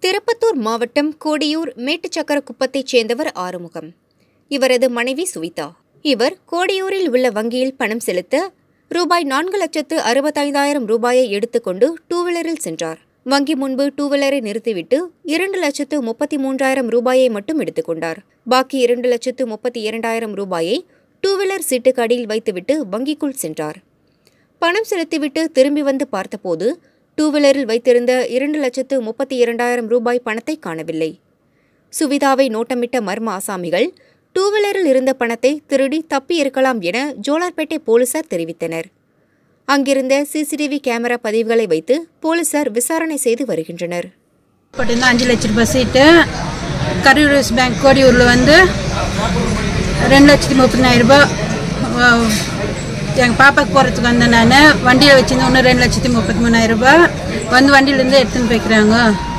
திருப்பத்தூர் மாவட்டம் கோடியூர் மேட்டுச்சக்கரக்குப்பத்தைச் சேர்ந்தவர் ஆறுமுகம். இவரது மனைவி சுவிதா. இவர் கோடியூரில் உள்ள வங்கியில் பணம் செலுத்த ரூபாய் 4,65,000 ரூபாயை எடுத்துக்கொண்டு டூவீலரில் சென்றார். வங்கி முன்பு டூவீலரை நிறுத்திவிட்டு 2,33,000 ரூபாயை மட்டும் எடுத்துக்கொண்டார். பாக்கி 2,32,000 ரூபாயை டூவீலர் சீட்டுக்கு அடியில் வைத்துவிட்டு வங்கிக்குள் சென்றார். பணம் செலுத்திவிட்டு திரும்பி வந்து பார்த்தபோது டூவீலரில் வைத்திருந்த 2,32,000 ரூபாய் பணத்தை காணவில்லை. சுவிதாவை நோட்டமிட்ட மர்ம ஆசாமிகள் டூவீலரில் இருந்த பணத்தை திருடி தப்பி இருக்கலாம் என ஜோலார்பேட்டை போலீசார் தெரிவித்தனர். அங்கிருந்த சிசிடிவி கேமரா பதிவுகளை வைத்து போலீசார் விசாரணை செய்து வருகின்றனர். 5 லட்ச ரூபாய் சீட்டு கரூர் பேங்க் கோடியூரில் வந்து 2,30,000 ரூபாய் எங்கள் பாப்பாவுக்கு போகிறதுக்கு வந்தேன். நான் வண்டியில் வச்சுருந்து இன்னும் 2,33,000 ரூபாய் வந்து வண்டியிலேருந்து எடுத்துன்னு போய்க்கிறாங்க.